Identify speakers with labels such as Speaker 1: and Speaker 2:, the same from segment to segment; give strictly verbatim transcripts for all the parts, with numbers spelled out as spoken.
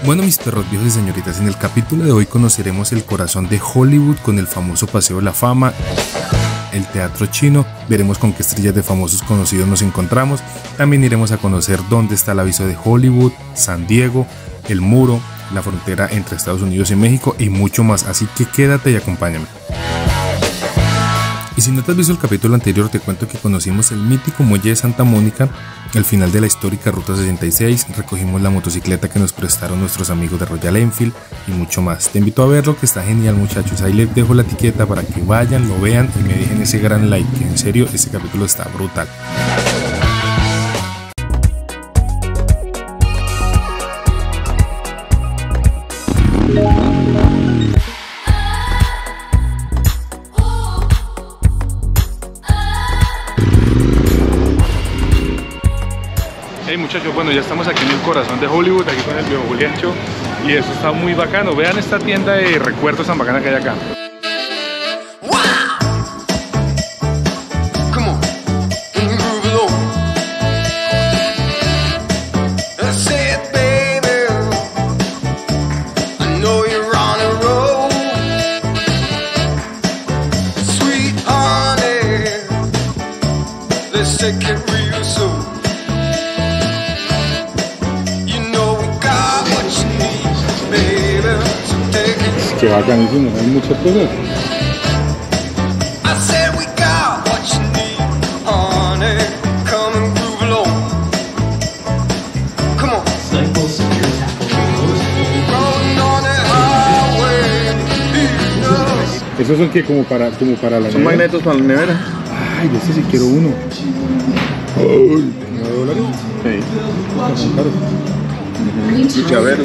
Speaker 1: Bueno, mis perros viejos y señoritas, en el capítulo de hoy conoceremos el corazón de Hollywood con el famoso Paseo de la Fama, el teatro chino, veremos con qué estrellas de famosos conocidos nos encontramos, también iremos a conocer dónde está el aviso de Hollywood, San Diego, el muro, la frontera entre Estados Unidos y México y mucho más, así que quédate y acompáñame. Y si no te has visto el capítulo anterior, te cuento que conocimos el mítico muelle de Santa Mónica, el final de la histórica Ruta sesenta y seis, recogimos la motocicleta que nos prestaron nuestros amigos de Royal Enfield y mucho más. Te invito a verlo, que está genial, muchachos. Ahí les dejo la etiqueta para que vayan, lo vean y me dejen ese gran like, que en serio este capítulo está brutal.
Speaker 2: Hey muchachos, bueno, ya estamos aquí en el corazón de Hollywood, aquí con el viejo Juliancho, y esto está muy bacano. Vean esta tienda de recuerdos tan bacana que hay acá.
Speaker 1: Que bacanísimo, hay muchas cosas. ¿Esos son que como para, como para la
Speaker 3: Son nevera? Magnetos para la nevera.
Speaker 1: Ay, de ese sí quiero uno. Ay, ¿nueve dólares?
Speaker 3: Sí.
Speaker 1: Claro.
Speaker 3: Un llavero.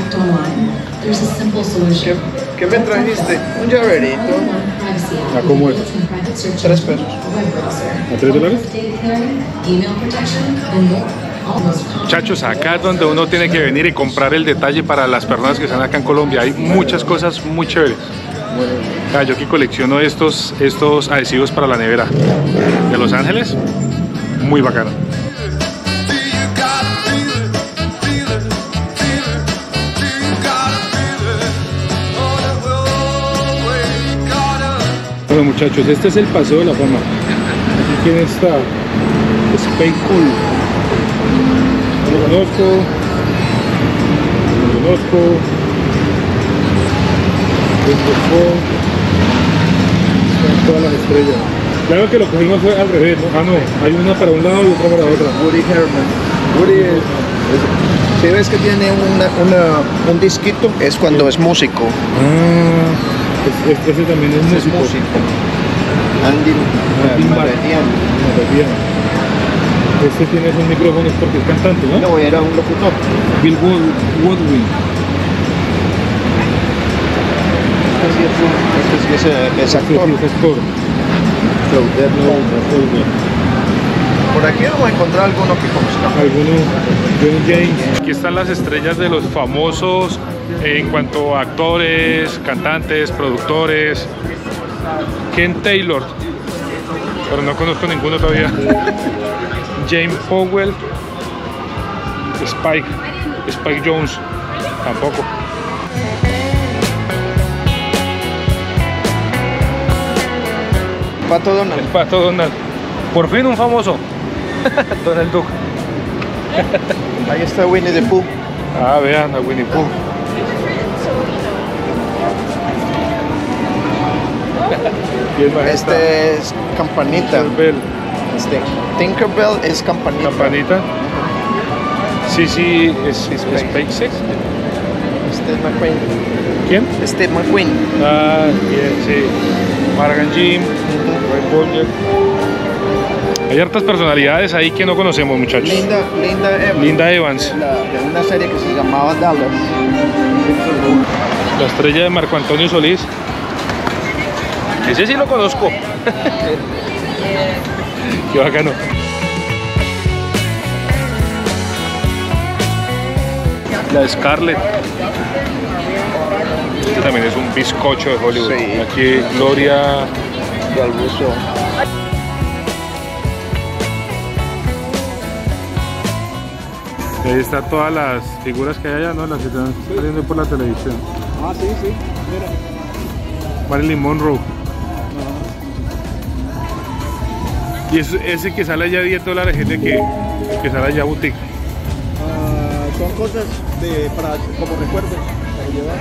Speaker 3: ¿Qué, ¿Qué me trajiste? Un llaverito.
Speaker 1: ¿A cómo es?
Speaker 3: Tres pesos.
Speaker 1: ¿A tres dólares?
Speaker 2: Muchachos, acá es donde uno tiene que venir y comprar el detalle para las personas que están acá en Colombia. Hay muchas cosas muy chéveres. Ah, yo aquí colecciono estos, estos adhesivos para la nevera de Los Ángeles. Muy bacano.
Speaker 1: Bueno muchachos, este es el Paseo de la Fama. Aquí quién está, Space Cool. No lo conozco, no lo conozco. Están todas las estrellas. Claro que lo cogimos fue al revés, ¿no? Ah no, hay una para un lado y otra para otra.
Speaker 3: Woody Herman. Woody es, es, si ves que tiene una, una, un disquito, es cuando es músico.
Speaker 1: Ah. Es, es, ese también es músico.
Speaker 3: Es músico. Andy Maradian.
Speaker 1: Este tiene esos micrófonos porque es cantante, ¿no?
Speaker 3: No, era un locutor.
Speaker 1: Bill Woodwin.
Speaker 3: Este sí es, este es actor.
Speaker 1: Este sí es actor.
Speaker 3: Por aquí vamos a encontrar alguno que conozca.
Speaker 1: Alguno. John James.
Speaker 2: Aquí están las estrellas de los famosos en cuanto a actores, cantantes, productores. Ken Taylor, pero no conozco ninguno todavía. James Powell, Spike, Spike Jones, tampoco.
Speaker 3: Pato Donald.
Speaker 2: El Pato Donald. Por fin un famoso. Donald Duck.
Speaker 3: Ahí está Winnie the Pooh.
Speaker 2: Ah, vean a Winnie Pooh.
Speaker 3: Este es Campanita.
Speaker 2: Tinkerbell.
Speaker 3: Este, Tinkerbell es Campanita.
Speaker 2: Campanita. Sí, sí, es, es SpaceX.
Speaker 3: Steve McQueen.
Speaker 2: ¿Quién?
Speaker 3: Steve McQueen.
Speaker 2: Ah, bien, sí. Morgan Jim, Ray Bolger. Hay hartas personalidades ahí que no conocemos, muchachos.
Speaker 3: Linda, Linda Evans.
Speaker 2: Linda Evans.
Speaker 3: La, de una serie que se llamaba Dallas.
Speaker 2: La estrella de Marco Antonio Solís. Ese sí lo conozco. Qué bacano. La Scarlett. Este también es un bizcocho de Hollywood.
Speaker 3: Sí.
Speaker 2: Aquí Gloria
Speaker 3: Galbuso.
Speaker 2: Ahí están todas las figuras que hay allá, ¿no? Las que están saliendo por la televisión.
Speaker 3: Ah, sí, sí, mira.
Speaker 2: Marilyn Monroe. Y eso, ese que sale allá diez dólares, gente que, que sale allá boutique.
Speaker 3: Uh, son cosas de, para, como recuerdos para llevar.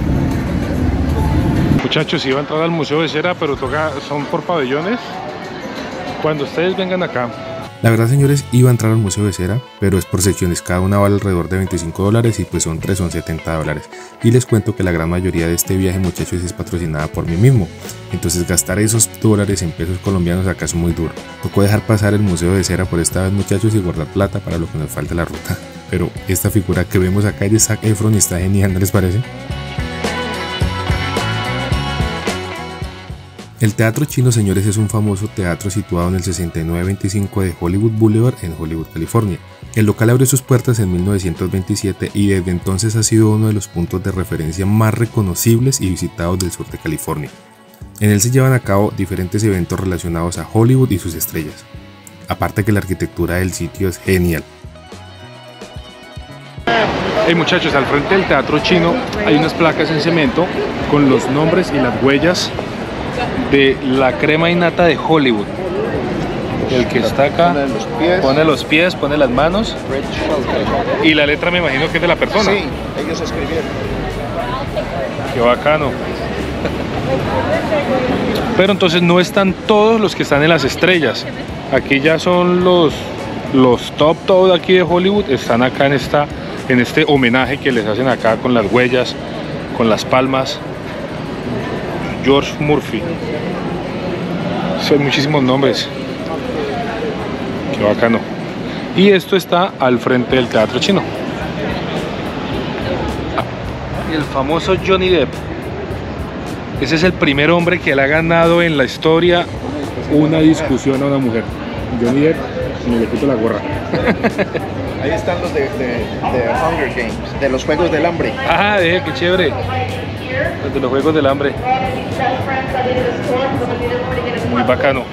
Speaker 2: Muchachos, iba a entrar al Museo de Cera, pero toca, son por pabellones. Cuando ustedes vengan acá.
Speaker 1: La verdad, señores, iba a entrar al Museo de Cera, pero es por secciones, cada una vale alrededor de veinticinco dólares y pues son tres, son setenta dólares. Y les cuento que la gran mayoría de este viaje, muchachos, es patrocinada por mí mismo. Entonces gastar esos dólares en pesos colombianos acá es muy duro. Tocó dejar pasar el Museo de Cera por esta vez, muchachos, y guardar plata para lo que nos falta la ruta. Pero esta figura que vemos acá es de Zac Efron y está genial, ¿no les parece? El Teatro Chino, señores, es un famoso teatro situado en el sesenta y nueve veinticinco de Hollywood Boulevard en Hollywood, California. El local abrió sus puertas en mil novecientos veintisiete y desde entonces ha sido uno de los puntos de referencia más reconocibles y visitados del sur de California. En él se llevan a cabo diferentes eventos relacionados a Hollywood y sus estrellas. Aparte que la arquitectura del sitio es genial.
Speaker 2: Hey muchachos, al frente del Teatro Chino hay unas placas en cemento con los nombres y las huellas de la crema innata de Hollywood. El que está acá
Speaker 3: pone los pies,
Speaker 2: pone, los pies, pone las manos y la letra me imagino que es de la persona.
Speaker 3: Sí, ellos escribieron.
Speaker 2: Qué bacano. Pero entonces no están todos los que están en las estrellas. Aquí ya son los los top top de aquí de Hollywood. Están acá en esta en este homenaje que les hacen acá con las huellas, con las palmas. George Murphy. Son muchísimos nombres. Qué bacano. Y esto está al frente del Teatro Chino. Y el famoso Johnny Depp. Ese es el primer hombre que le ha ganado en la historia una discusión a una mujer. Johnny Depp, me le quito la gorra.
Speaker 3: Ahí están los de, de, de Hunger Games, de los Juegos del Hambre.
Speaker 2: Ah, eh, qué chévere. Los de los Juegos del Hambre. Muy bacano.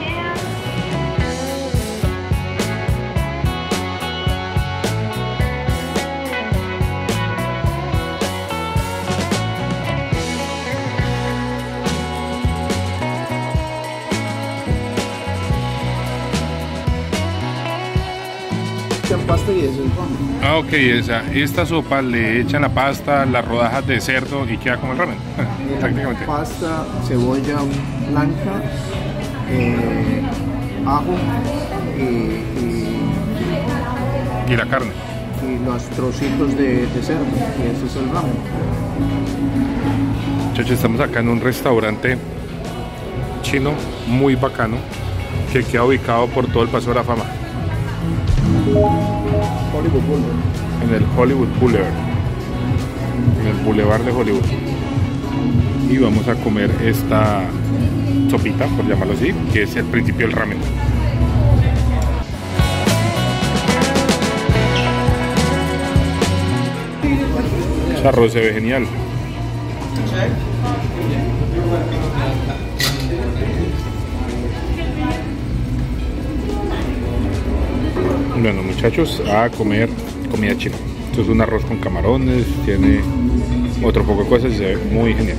Speaker 3: Pasta y eso.
Speaker 2: Ah, ok, esa. Esta sopa le echan la pasta, las rodajas de cerdo y queda como el ramen, prácticamente.
Speaker 3: Pasta, cebolla blanca, eh, ajo y, y,
Speaker 2: Y la carne.
Speaker 3: y los trocitos de, de cerdo. Y eso es el ramen.
Speaker 2: Muchachos, estamos acá en un restaurante chino muy bacano que queda ubicado por todo el Paseo de la Fama.
Speaker 3: Hollywood Boulevard.
Speaker 2: En el Hollywood Boulevard, en el Boulevard de Hollywood. Y vamos a comer esta sopita, por llamarlo así, que es el principio del ramen. Ese arroz se ve genial. Bueno muchachos, a comer comida china. Esto es un arroz con camarones, tiene otro poco de cosas y se ve muy genial.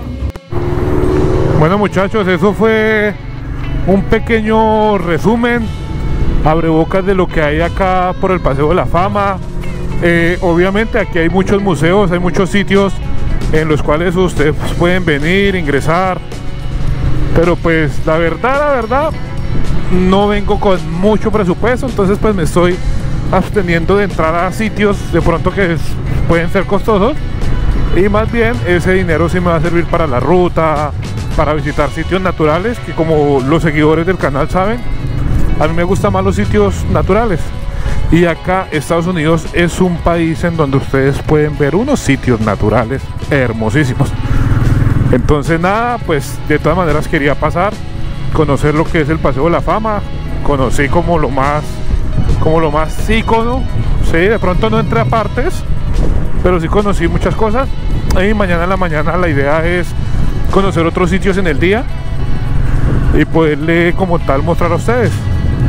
Speaker 2: Bueno muchachos, eso fue un pequeño resumen, abrebocas de lo que hay acá por el Paseo de la Fama. Eh, obviamente aquí hay muchos museos, hay muchos sitios en los cuales ustedes pueden venir, ingresar. Pero pues la verdad, la verdad, no vengo con mucho presupuesto, entonces pues me estoy absteniendo de entrar a sitios de pronto que es, pueden ser costosos, y más bien ese dinero sí me va a servir para la ruta, para visitar sitios naturales, que como los seguidores del canal saben, a mí me gustan más los sitios naturales, y acá Estados Unidos es un país en donde ustedes pueden ver unos sitios naturales hermosísimos. Entonces nada, pues de todas maneras quería pasar, conocer lo que es el Paseo de la Fama. Conocí como lo más como lo más ícono, sí, de pronto no entré a partes, pero sí conocí muchas cosas. Y mañana en la mañana la idea es conocer otros sitios en el día y poderle como tal mostrar a ustedes.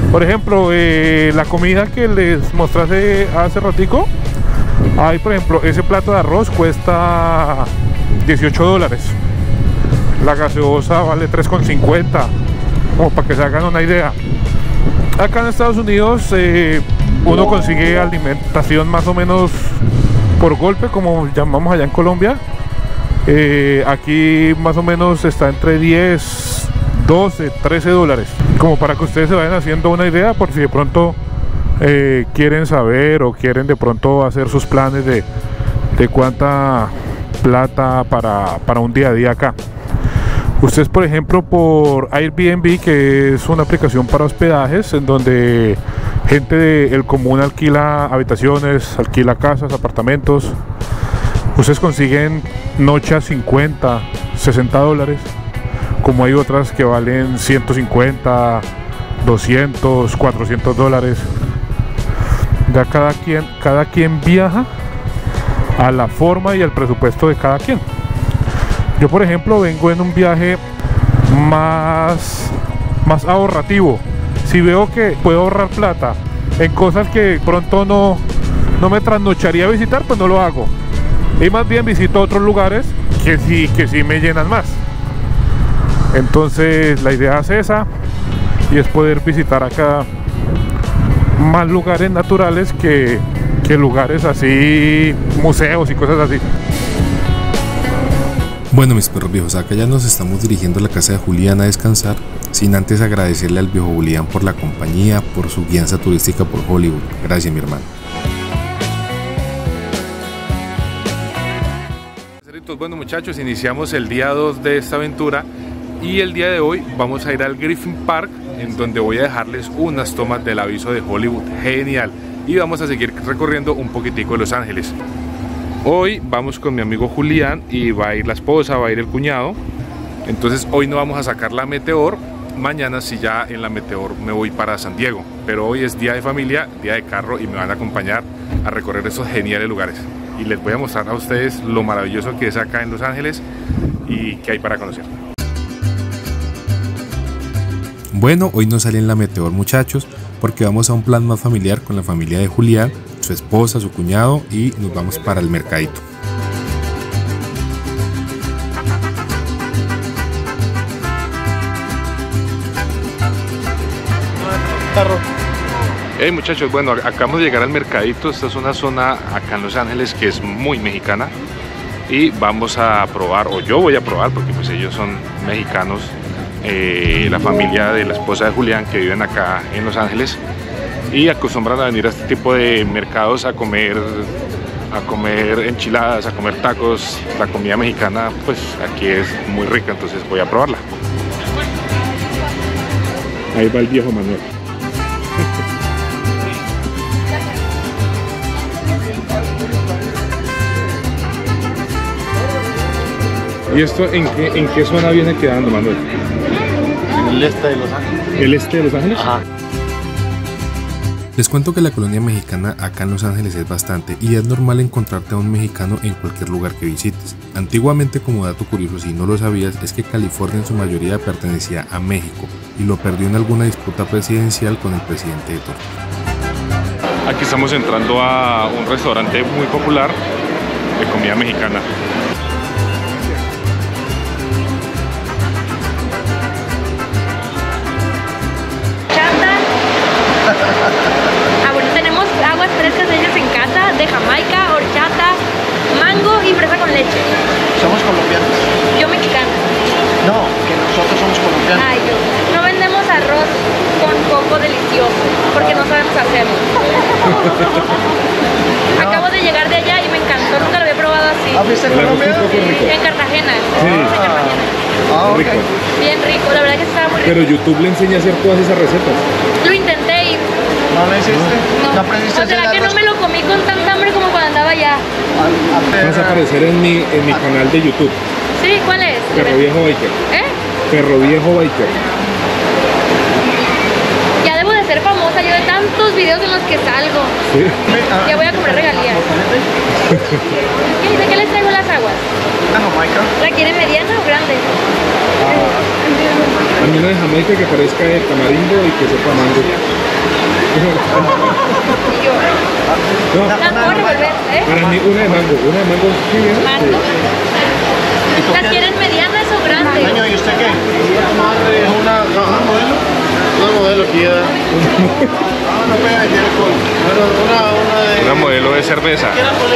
Speaker 2: Por ejemplo, eh, la comida que les mostré hace ratico, hay por ejemplo, ese plato de arroz cuesta dieciocho dólares. La gaseosa vale tres con cincuenta, como para que se hagan una idea. Acá en Estados Unidos eh, uno consigue alimentación más o menos por golpe, como llamamos allá en Colombia. Eh, aquí más o menos está entre diez, doce, trece dólares, como para que ustedes se vayan haciendo una idea, por si de pronto eh, quieren saber o quieren de pronto hacer sus planes de, de cuánta plata para, para un día a día acá. Ustedes, por ejemplo, por Airbnb, que es una aplicación para hospedajes en donde gente del común alquila habitaciones, alquila casas, apartamentos, ustedes consiguen noche a cincuenta, sesenta dólares, como hay otras que valen ciento cincuenta, doscientos, cuatrocientos dólares. Ya cada quien, cada quien viaja a la forma y al presupuesto de cada quien. Yo, por ejemplo, vengo en un viaje más, más ahorrativo. Si veo que puedo ahorrar plata en cosas que pronto no, no me trasnocharía a visitar, pues no lo hago. Y más bien visito otros lugares que sí, que sí me llenan más. Entonces la idea es esa, y es poder visitar acá más lugares naturales que, que lugares así, museos y cosas así.
Speaker 1: Bueno, mis perros viejos, acá ya nos estamos dirigiendo a la casa de Julián a descansar, sin antes agradecerle al viejo Julián por la compañía, por su guianza turística por Hollywood. Gracias, mi hermano.
Speaker 2: Bueno, muchachos, iniciamos el día dos de esta aventura y el día de hoy vamos a ir al Griffith Park, en donde voy a dejarles unas tomas del aviso de Hollywood genial, y vamos a seguir recorriendo un poquitico de Los Ángeles. Hoy vamos con mi amigo Julián y va a ir la esposa, va a ir el cuñado. Entonces hoy no vamos a sacar la Meteor, mañana sí ya en la Meteor me voy para San Diego, pero hoy es día de familia, día de carro, y me van a acompañar a recorrer esos geniales lugares. Y les voy a mostrar a ustedes lo maravilloso que es acá en Los Ángeles y qué hay para conocer.
Speaker 1: Bueno, hoy no sale en la Meteor, muchachos, porque vamos a un plan más familiar con la familia de Julián, su esposa, su cuñado, y nos vamos para el mercadito.
Speaker 2: Hey muchachos, bueno, acabamos de llegar al mercadito. Esta es una zona acá en Los Ángeles que es muy mexicana, y vamos a probar, o yo voy a probar, porque pues ellos son mexicanos, eh, la familia de la esposa de Julián, que viven acá en Los Ángeles y acostumbran a venir a este tipo de mercados a comer a comer enchiladas, a comer tacos. La comida mexicana pues aquí es muy rica, entonces voy a probarla. Ahí va el viejo Manuel. ¿Y esto en qué, en qué zona viene quedando, Manuel?
Speaker 4: En el este de Los Ángeles.
Speaker 2: ¿El este de Los Ángeles?
Speaker 4: Ajá.
Speaker 1: Les cuento que la colonia mexicana acá en Los Ángeles es bastante, y es normal encontrarte a un mexicano en cualquier lugar que visites. Antiguamente, como dato curioso, si no lo sabías, es que California en su mayoría pertenecía a México y lo perdió en alguna disputa presidencial con el presidente de turno.
Speaker 2: Aquí estamos entrando a un restaurante muy popular de comida mexicana.
Speaker 5: Ah, bueno, tenemos aguas frescas de ellos en casa, de Jamaica, horchata, mango y fresa con leche.
Speaker 3: Somos colombianos.
Speaker 5: Yo mexicana.
Speaker 3: No, que nosotros somos colombianos.
Speaker 5: Ay, yo. No vendemos arroz con coco delicioso, porque no sabemos hacerlo.
Speaker 3: No.
Speaker 5: Acabo de llegar de allá y me encantó, nunca lo había probado así.
Speaker 3: ¿Has visto Colombia?
Speaker 5: En Cartagena.
Speaker 2: Sí.
Speaker 5: En Cartagena.
Speaker 3: Ah, ok.
Speaker 2: Rico.
Speaker 5: Bien rico, la verdad que estaba muy rico.
Speaker 2: Pero YouTube le enseña a hacer todas esas recetas.
Speaker 5: Lo intenté y
Speaker 3: ¿No lo hiciste?
Speaker 5: no.
Speaker 3: ¿No aprendiste
Speaker 5: O
Speaker 3: a hacer
Speaker 5: sea que no
Speaker 3: arroz?
Speaker 5: me lo comí con tanta hambre como cuando andaba allá.
Speaker 2: Vas a aparecer en mi, en mi canal de YouTube.
Speaker 5: Sí, ¿cuál es?
Speaker 2: Perro Viejo Biker.
Speaker 5: ¿Eh?
Speaker 2: Perro Viejo Biker.
Speaker 5: Ya debo de ser famosa, yo de tantos videos en los que salgo.
Speaker 2: Sí.
Speaker 5: Ya voy a comprar regalías. ¿De qué les traigo las aguas?
Speaker 3: Ah, Jamaica.
Speaker 5: ¿La quieren mediana o grande?
Speaker 2: A mí una de Jamaica que parezca de tamarindo y que sepa mango.
Speaker 5: Y yo,
Speaker 2: No,
Speaker 5: las puedo revolver, ¿eh?
Speaker 2: para mí una de mango, una de mango sí, ¿eh?
Speaker 5: Mango.
Speaker 3: ¿Y tú
Speaker 5: ¿Las
Speaker 3: qué?
Speaker 5: quieren medianas o grandes?
Speaker 3: Señor, ¿y usted qué?
Speaker 4: Es una, una modelo. Una modelo que ya.
Speaker 3: Ah, no puede vender alcohol.
Speaker 4: Bueno, una, una de.
Speaker 2: Una modelo de cerveza.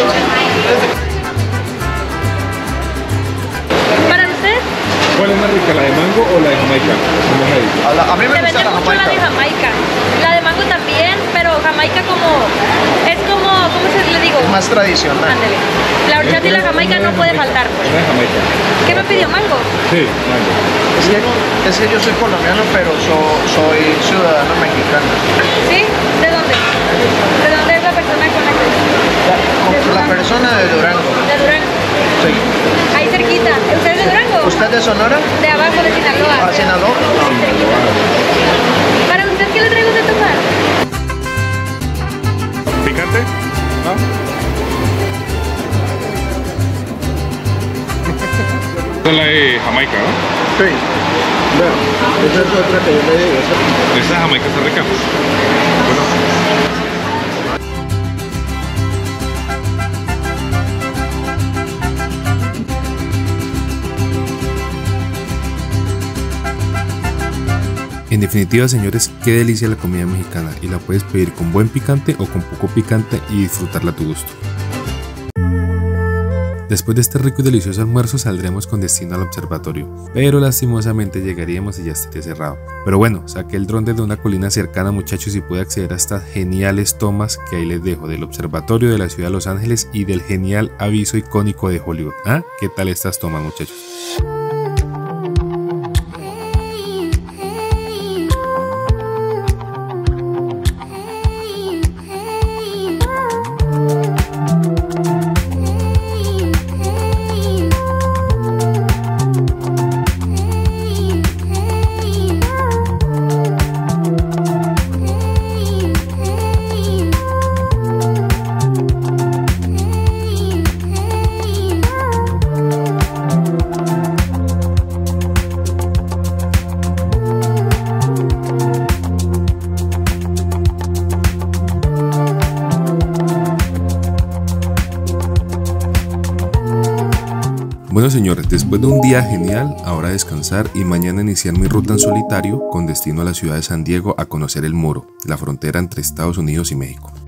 Speaker 5: ¿Para usted?
Speaker 2: ¿Cuál es más rica, la de mango o la de Jamaica? ¿Cómo es ahí?
Speaker 3: A, la- a mí me
Speaker 5: Se
Speaker 3: gusta
Speaker 5: vende
Speaker 3: la
Speaker 5: mucho la de
Speaker 3: Jamaica.
Speaker 5: Jamaica. La de mango también, pero Jamaica como... Es como... ¿Cómo se le digo?
Speaker 3: Es más tradicional.
Speaker 5: Ándele. La horchata y la Jamaica no puede faltar, pues.
Speaker 2: Una de Jamaica.
Speaker 5: ¿Qué me pidió, mango?
Speaker 2: Sí, mango.
Speaker 3: Es que, es que yo soy colombiano, pero so- soy ciudadano mexicano.
Speaker 5: ¿Sí? ¿De dónde? ¿De dónde es la persona con la que...
Speaker 3: La persona de Durango.
Speaker 5: De Durango.
Speaker 3: Sí.
Speaker 5: Ahí cerquita. ¿Usted es de Durango?
Speaker 3: ¿Usted de Sonora?
Speaker 5: De abajo, de Sinaloa.
Speaker 3: ¿A Sinaloa?
Speaker 5: Ahí cerquita. ¿Para usted qué le traigo de tomar?
Speaker 2: ¿Picante? ¿No? Esta es la de Jamaica, ¿no?
Speaker 3: Sí. Bueno, esa es otra que yo le digo. esa-
Speaker 2: Esta de Jamaica está rica. Bueno.
Speaker 1: En definitiva, señores, qué delicia la comida mexicana y la puedes pedir con buen picante o con poco picante y disfrutarla a tu gusto. Después de este rico y delicioso almuerzo saldremos con destino al observatorio, pero lastimosamente llegaríamos y ya estaría cerrado. Pero bueno, saqué el dron desde una colina cercana, muchachos, y pude acceder a estas geniales tomas que ahí les dejo del observatorio de la ciudad de Los Ángeles y del genial aviso icónico de Hollywood. ¿Ah? ¿Qué tal estas tomas, muchachos? Bueno, señores, después de un día genial, ahora descansar y mañana iniciar mi ruta en solitario con destino a la ciudad de San Diego a conocer el muro, la frontera entre Estados Unidos y México.